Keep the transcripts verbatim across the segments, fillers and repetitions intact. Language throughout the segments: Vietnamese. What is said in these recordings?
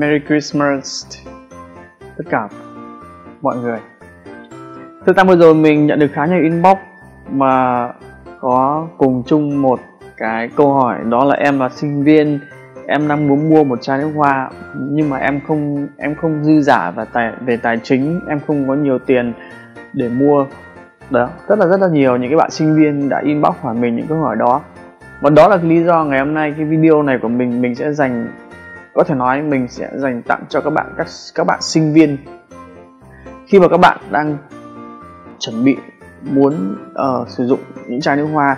Merry Christmas tất cả mọi người. Thực ra vừa rồi mình nhận được khá nhiều inbox mà có cùng chung một cái câu hỏi, đó là em là sinh viên, em đang muốn mua một chai nước hoa nhưng mà em không em không dư dả và tài, về tài chính, em không có nhiều tiền để mua. Đó, rất là rất là nhiều những cái bạn sinh viên đã inbox hỏi mình những câu hỏi đó. Và đó là lý do ngày hôm nay cái video này của mình mình sẽ dành, có thể nói mình sẽ dành tặng cho các bạn các các bạn sinh viên khi mà các bạn đang chuẩn bị muốn uh, sử dụng những chai nước hoa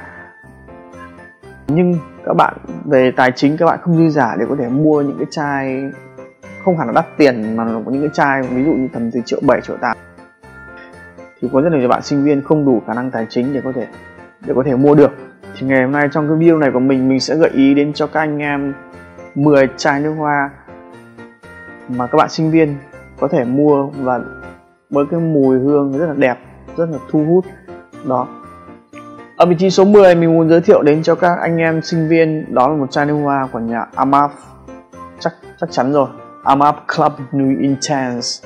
nhưng các bạn về tài chính các bạn không dư dả để có thể mua những cái chai không hẳn là đắt tiền mà là những cái chai ví dụ như tầm từ triệu bảy triệu tám, thì có rất là nhiều bạn sinh viên không đủ khả năng tài chính để có thể để có thể mua được. Thì ngày hôm nay trong cái video này của mình mình sẽ gợi ý đến cho các anh em mười chai nước hoa mà các bạn sinh viên có thể mua và với cái mùi hương rất là đẹp, rất là thu hút. Đó. Ở vị trí số mười mình muốn giới thiệu đến cho các anh em sinh viên, đó là một chai nước hoa của nhà Amaf. Chắc chắc chắn rồi, Amaf Club Nuit Intense.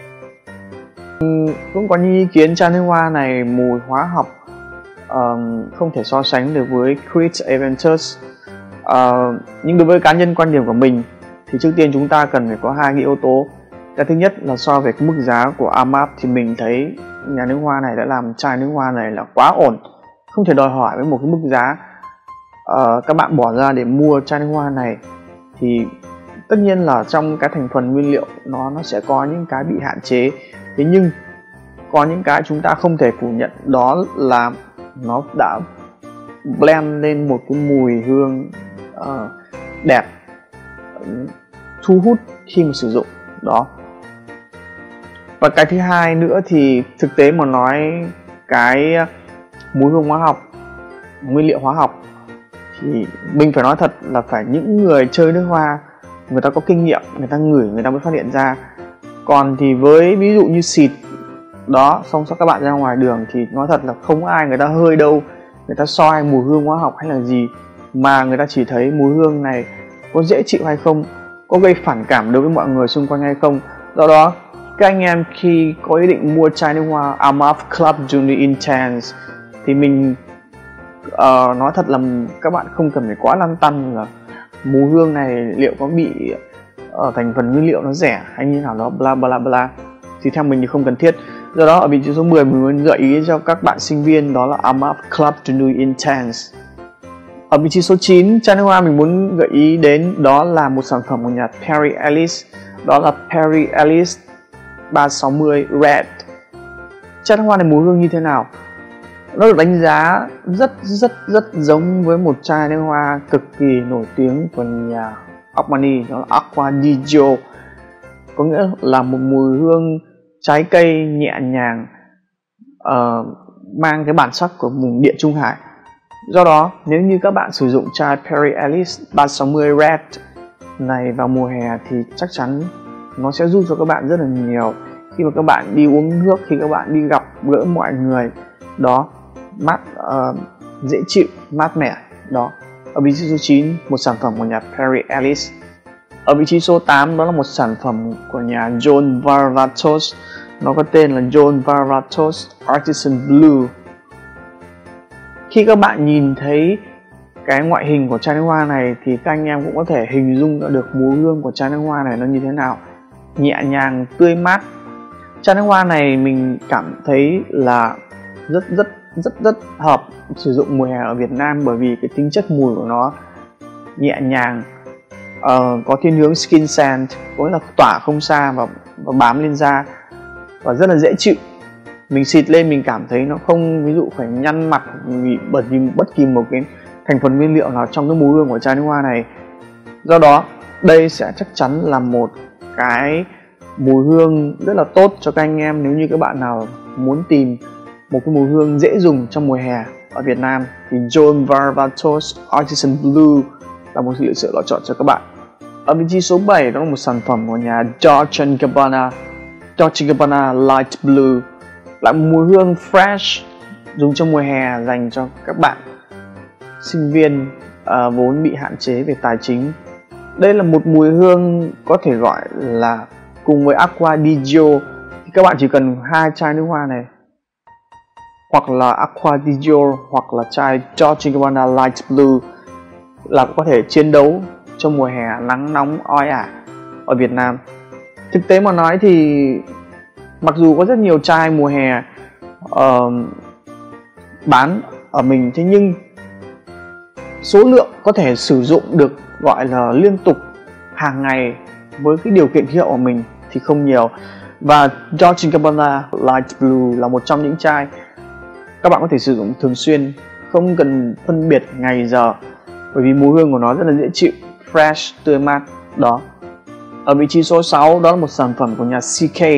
Cũng có những ý kiến chai nước hoa này mùi hóa học um, không thể so sánh được với Creed Aventus. Uh, nhưng đối với cá nhân quan điểm của mình thì trước tiên chúng ta cần phải có hai cái yếu tố. Cái thứ nhất là so về cái mức giá của Amaf thì mình thấy nhà nước hoa này đã làm chai nước hoa này là quá ổn, không thể đòi hỏi với một cái mức giá uh, các bạn bỏ ra để mua chai nước hoa này. Thì tất nhiên là trong cái thành phần nguyên liệu nó nó sẽ có những cái bị hạn chế, thế nhưng có những cái chúng ta không thể phủ nhận, đó là nó đã blend lên một cái mùi hương uh, đẹp, thu hút khi mà sử dụng. Đó. Và cái thứ hai nữa thì thực tế mà nói, cái mùi hương hóa học, nguyên liệu hóa học thì mình phải nói thật là phải những người chơi nước hoa, người ta có kinh nghiệm, người ta ngửi người ta mới phát hiện ra. Còn thì với ví dụ như xịt đó, xong sau các bạn ra ngoài đường thì nói thật là không ai người ta hơi đâu, người ta soi mùi hương hóa học hay là gì, mà người ta chỉ thấy mùi hương này có dễ chịu hay không, có gây phản cảm đối với mọi người xung quanh hay không. Do đó các anh em khi có ý định mua chai nước hoa Amaf Club Nuit Intense thì mình uh, nói thật là các bạn không cần phải quá lăn tăn là mùi hương này liệu có bị ở uh, thành phần nguyên liệu nó rẻ hay như nào đó bla bla bla, thì theo mình thì không cần thiết. Do đó ở vị trí số mười mình muốn gợi ý cho các bạn sinh viên, đó là Amaf Club Nuit Intense. Ở vị trí số chín, chai nước hoa mình muốn gợi ý đến đó là một sản phẩm của nhà Perry Ellis, đó là Perry Ellis ba sáu mươi Red. Chai nước hoa này mùi hương như thế nào? Nó được đánh giá rất rất rất giống với một chai nước hoa cực kỳ nổi tiếng của nhà Armani, đó là Acqua di Gio. Có nghĩa là một mùi hương trái cây nhẹ nhàng, uh, mang cái bản sắc của vùng Địa Trung Hải. Do đó nếu như các bạn sử dụng chai Perry Ellis ba sáu mươi Red này vào mùa hè thì chắc chắn nó sẽ giúp cho các bạn rất là nhiều khi mà các bạn đi uống nước, khi các bạn đi gặp gỡ mọi người. Đó, mát, uh, dễ chịu, mát mẻ. Đó. Ở vị trí số chín, một sản phẩm của nhà Perry Ellis. Ở vị trí số tám, đó là một sản phẩm của nhà John Varvatos. Nó có tên là John Varvatos Artisan Blue. Khi các bạn nhìn thấy cái ngoại hình của chai nước hoa này thì các anh em cũng có thể hình dung được mùi hương của chai nước hoa này nó như thế nào. Nhẹ nhàng, tươi mát. Chai nước hoa này mình cảm thấy là rất rất rất rất hợp sử dụng mùa hè ở Việt Nam, bởi vì cái tính chất mùi của nó nhẹ nhàng, uh, có thiên hướng skin scent, có nghĩa là tỏa không xa và, và bám lên da và rất là dễ chịu. Mình xịt lên mình cảm thấy nó không ví dụ phải nhăn mặt vì bởi vì bất kỳ một cái thành phần nguyên liệu nào trong cái mùi hương của chai nước hoa này. Do đó đây sẽ chắc chắn là một cái mùi hương rất là tốt cho các anh em nếu như các bạn nào muốn tìm một cái mùi hương dễ dùng trong mùa hè ở Việt Nam thì John Varvatos Artisan Blue là một sự lựa chọn cho các bạn. Ở vị trí số bảy, đó là một sản phẩm của nhà Dolce and Gabbana, Dolce and Gabbana Light Blue, là mùi hương fresh dùng trong mùa hè dành cho các bạn sinh viên uh, vốn bị hạn chế về tài chính. Đây là một mùi hương có thể gọi là cùng với Acqua di Gio thì các bạn chỉ cần hai chai nước hoa này, hoặc là Acqua di Gio hoặc là chai Dolce and Gabbana Light Blue là có thể chiến đấu trong mùa hè nắng nóng oi ả ở Việt Nam. Thực tế mà nói thì mặc dù có rất nhiều chai mùa hè uh, bán ở mình, thế nhưng số lượng có thể sử dụng được gọi là liên tục hàng ngày với cái điều kiện khí hậu của mình thì không nhiều. Và Dolce and Gabbana Light Blue là một trong những chai các bạn có thể sử dụng thường xuyên, không cần phân biệt ngày giờ, bởi vì mùi hương của nó rất là dễ chịu, fresh, tươi mát. Đó. Ở vị trí số sáu, đó là một sản phẩm của nhà xê ca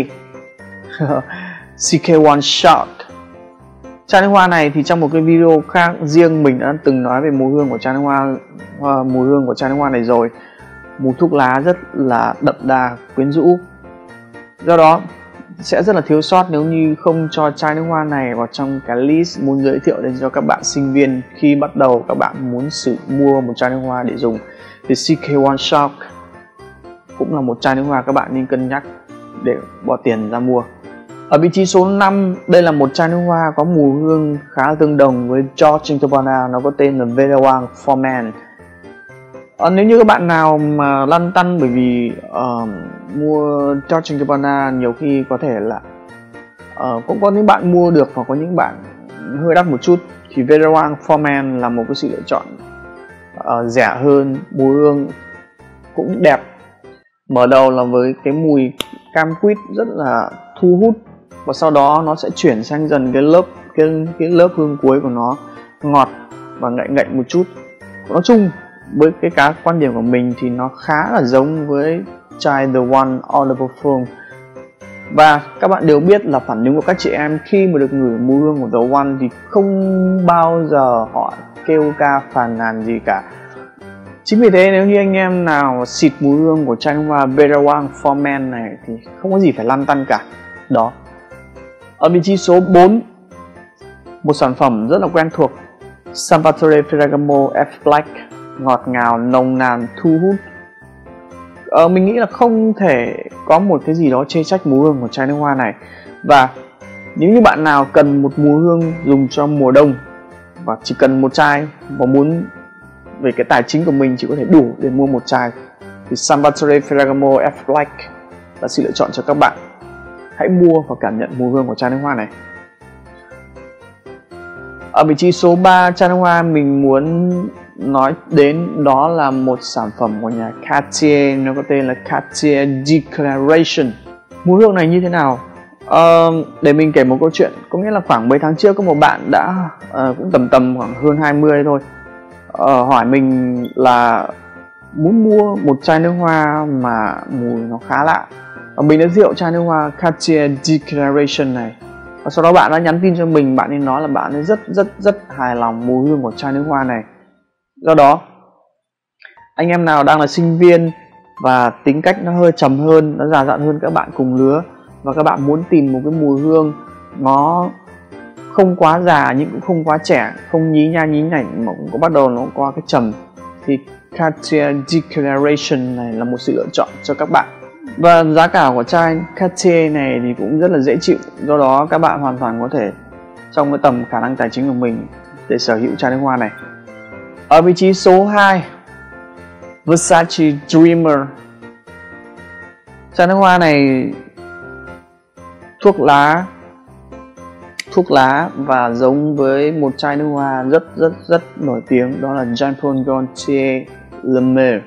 xê ca One Shot. Chai nước hoa này thì trong một cái video khác riêng mình đã từng nói về mùi hương của chai nước hoa uh, mùi hương của chai nước hoa này rồi. Mùi thuốc lá rất là đậm đà, quyến rũ. Do đó sẽ rất là thiếu sót nếu như không cho chai nước hoa này vào trong cái list muốn giới thiệu đến cho các bạn sinh viên khi bắt đầu các bạn muốn sử mua một chai nước hoa để dùng. Thì xê ca One Shot cũng là một chai nước hoa các bạn nên cân nhắc để bỏ tiền ra mua. Ở vị trí số năm, đây là một chai nước hoa có mùi hương khá tương đồng với Dolce and Gabbana, nó có tên là Vera Wang for Men. À, nếu như các bạn nào mà lăn tăn bởi vì uh, mua Dolce and Gabbana nhiều khi có thể là uh, cũng có những bạn mua được và có những bạn hơi đắt một chút, thì Vera Wang for Men là một cái sự lựa chọn uh, rẻ hơn, mùi hương cũng đẹp. Mở đầu là với cái mùi cam quýt rất là thu hút, và sau đó nó sẽ chuyển sang dần cái lớp cái, cái lớp hương cuối của nó ngọt và ngậy ngậy một chút. Nói chung với cái cá quan điểm của mình thì nó khá là giống với chai The One Eau de Parfum. Và các bạn đều biết là phản ứng của các chị em khi mà được ngửi mùi hương của The One thì không bao giờ họ kêu ca phàn nàn gì cả. Chính vì thế nếu như anh em nào xịt mùi hương của chai nước hoa Vera Wang for Men này thì không có gì phải lăn tăn cả. Đó. Ở vị trí số bốn, một sản phẩm rất là quen thuộc, Salvatore Ferragamo F Black, ngọt ngào, nồng nàn, thu hút. Ờ, mình nghĩ là không thể có một cái gì đó chê trách mùi hương của chai nước hoa này. Và nếu như bạn nào cần một mùi hương dùng cho mùa đông và chỉ cần một chai và muốn về cái tài chính của mình chỉ có thể đủ để mua một chai thì Salvatore Ferragamo F Black là sự lựa chọn cho các bạn. Hãy mua và cảm nhận mùi hương của chai nước hoa này. Ở vị trí số ba, chai nước hoa mình muốn nói đến đó là một sản phẩm của nhà Cartier, nó có tên là Cartier Declaration. Mùi hương này như thế nào? Uh, để mình kể một câu chuyện. Có nghĩa là khoảng mấy tháng trước có một bạn đã uh, cũng tầm tầm khoảng hơn hai mươi thôi, uh, hỏi mình là muốn mua một chai nước hoa mà mùi nó khá lạ. Và mình đã giới thiệu chai nước hoa Cartier Declaration này. Và sau đó bạn đã nhắn tin cho mình, bạn ấy nói là bạn ấy rất rất rất hài lòng mùi hương của chai nước hoa này. Do đó, anh em nào đang là sinh viên và tính cách nó hơi trầm hơn, nó già dặn hơn các bạn cùng lứa, và các bạn muốn tìm một cái mùi hương nó không quá già nhưng cũng không quá trẻ, không nhí nha nhí nhảnh mà cũng có bắt đầu nó qua cái trầm, thì Cartier Declaration này là một sự lựa chọn cho các bạn. Và giá cả của chai Cartier này thì cũng rất là dễ chịu, do đó các bạn hoàn toàn có thể trong cái tầm khả năng tài chính của mình để sở hữu chai nước hoa này. Ở vị trí số hai, Versace Dreamer. Chai nước hoa này thuốc lá thuốc lá và giống với một chai nước hoa rất rất rất nổi tiếng, đó là Jean Paul Gaultier Le Mer.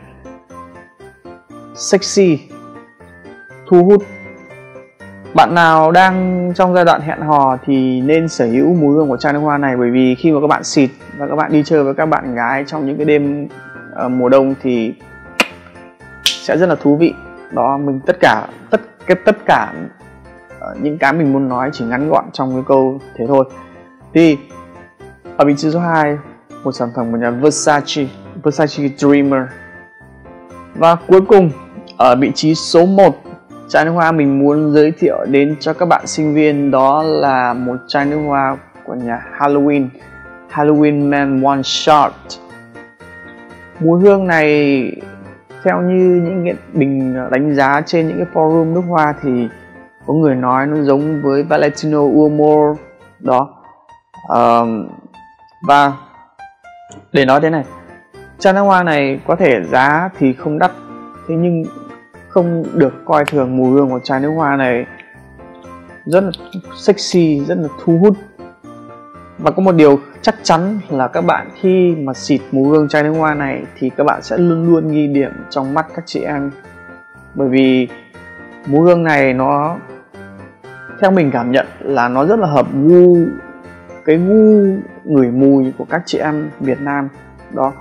Sexy, thu hút. Bạn nào đang trong giai đoạn hẹn hò thì nên sở hữu mùi hương của chai nước hoa này, bởi vì khi mà các bạn xịt và các bạn đi chơi với các bạn gái trong những cái đêm uh, mùa đông thì sẽ rất là thú vị. Đó, mình tất cả tất cái tất cả uh, những cái mình muốn nói chỉ ngắn gọn trong cái câu thế thôi. Thì ở vị trí số hai, một sản phẩm của nhà Versace, Versace Dreamer. Và cuối cùng ở vị trí số một, chai nước hoa mình muốn giới thiệu đến cho các bạn sinh viên, đó là một chai nước hoa của nhà Halloween, Halloween Man One Shot. Mùi hương này theo như những cái bình đánh giá trên những cái forum nước hoa thì có người nói nó giống với Valentino Uomo đó. uh, Và để nói thế này, chai nước hoa này có thể giá thì không đắt, thế nhưng không được coi thường mùi hương của chai nước hoa này rất là sexy, rất là thu hút. Và có một điều chắc chắn là các bạn khi mà xịt mùi hương chai nước hoa này thì các bạn sẽ luôn luôn ghi điểm trong mắt các chị em. Bởi vì mùi hương này nó, theo mình cảm nhận là nó rất là hợp gu, cái gu ngửi mùi của các chị em Việt Nam đó.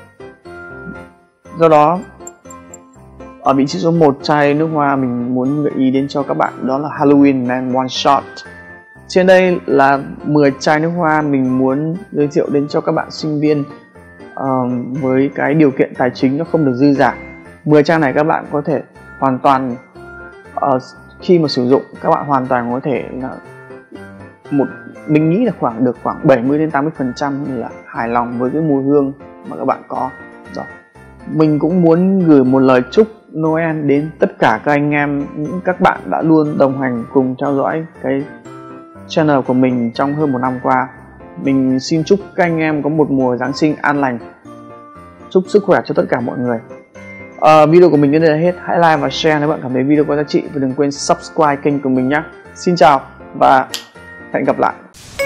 Do đó ở vị trí số một chai nước hoa mình muốn gợi ý đến cho các bạn đó là Halloween Man One Shot. Trên đây là mười chai nước hoa mình muốn giới thiệu đến cho các bạn sinh viên uh, với cái điều kiện tài chính nó không được dư dả. mười chai này các bạn có thể hoàn toàn uh, khi mà sử dụng các bạn hoàn toàn có thể là một mình nghĩ là khoảng được khoảng bảy mươi đến tám mươi phần trăm là hài lòng với cái mùi hương mà các bạn có. Rồi. Mình cũng muốn gửi một lời chúc Noel đến tất cả các anh em, những các bạn đã luôn đồng hành cùng theo dõi cái channel của mình trong hơn một năm qua. Mình xin chúc các anh em có một mùa Giáng sinh an lành, chúc sức khỏe cho tất cả mọi người. Uh, video của mình đến đây là hết. Hãy like và share nếu bạn cảm thấy video có giá trị, và đừng quên subscribe kênh của mình nhé. Xin chào và hẹn gặp lại.